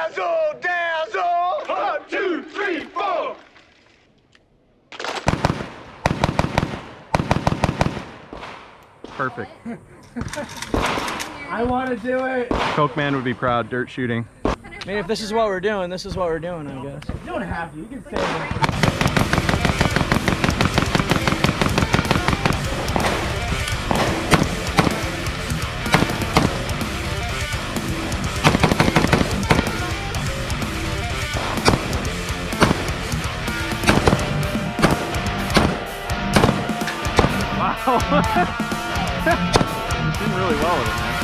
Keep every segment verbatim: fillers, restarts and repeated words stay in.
Dazzle, dazzle! One, two, three, four! Perfect. I want to do it. Coke Man would be proud. Dirt shooting. I mean, if this is what we're doing, this is what we're doing, I guess. You don't have to. You can say it. Wow. You're doing really well with it, man.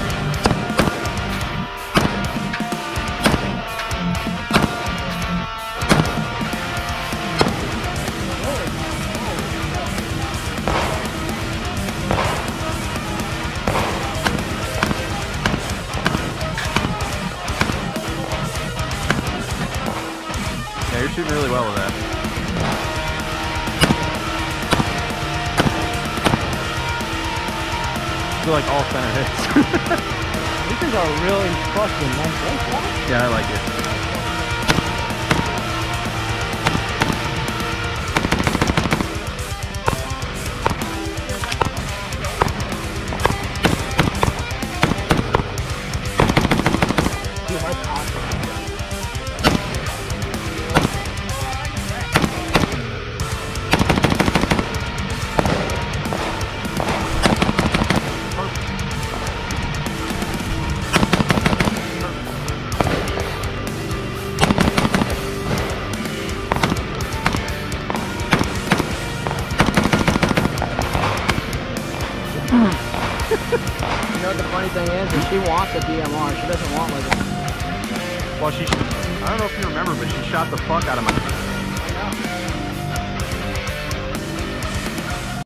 Yeah, you're shooting really well with that. I feel like all center hits. This is a really fucking nice. Yeah, I like it. You know what the funny thing is? Is she wants a D M R. She doesn't want like a... Well, she, I don't know if you remember, but she shot the fuck out of my... I know.